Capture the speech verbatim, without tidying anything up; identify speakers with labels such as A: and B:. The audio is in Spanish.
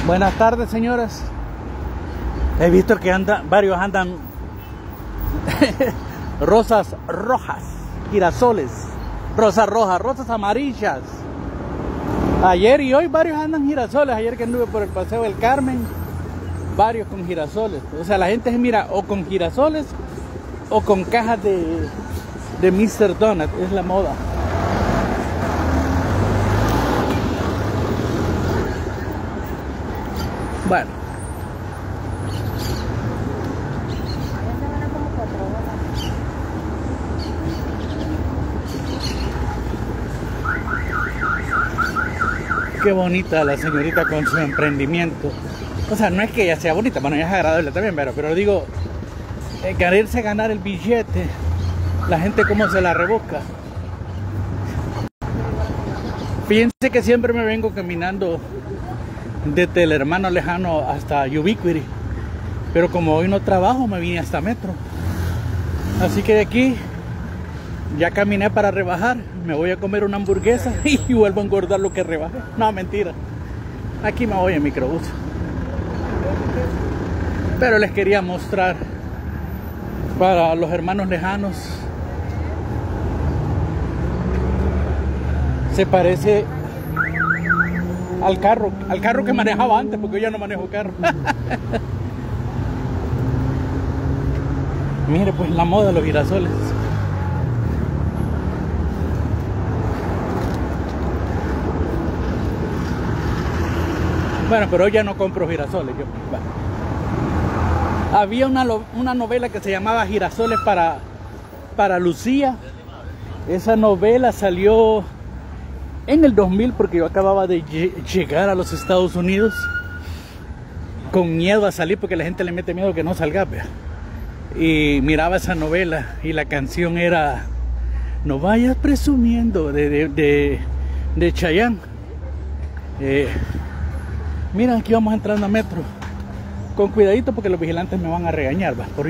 A: Buenas tardes, señoras. He visto que anda, varios andan rosas rojas, girasoles, rosas rojas, rosas amarillas. Ayer y hoy varios andan girasoles. Ayer que anduve por el Paseo del Carmen, varios con girasoles. O sea, la gente se mira o con girasoles o con cajas de, de mister Donut. Es la moda. Bueno. Qué bonita la señorita con su emprendimiento. O sea, no es que ella sea bonita, bueno, ella es agradable también, pero, pero digo, eh, quererse ganar el billete, la gente como se la revoca. Fíjense que siempre me vengo caminando desde el Hermano Lejano hasta Ubiquity, pero como hoy no trabajo, me vine hasta Metro. Así que de aquí ya caminé para rebajar. Me voy a comer una hamburguesa y vuelvo a engordar lo que rebajé. No, mentira. Aquí me voy en microbús. Pero les quería mostrar para los hermanos lejanos. Se parece al carro, al carro que manejaba antes, porque yo ya no manejo carro. Mire, pues la moda de los girasoles. Bueno, pero hoy ya no compro girasoles yo. Bueno. Había una, una novela que se llamaba Girasoles para, para Lucía. Esa novela salió en el dos mil, porque yo acababa de llegar a los Estados Unidos con miedo a salir, porque la gente le mete miedo que no salga, vea. Y miraba esa novela y la canción era No vayas presumiendo, de, de, de, de Chayanne. Eh, Miren, aquí vamos entrando a Metro. Con cuidadito porque los vigilantes me van a regañar, ¿va? Por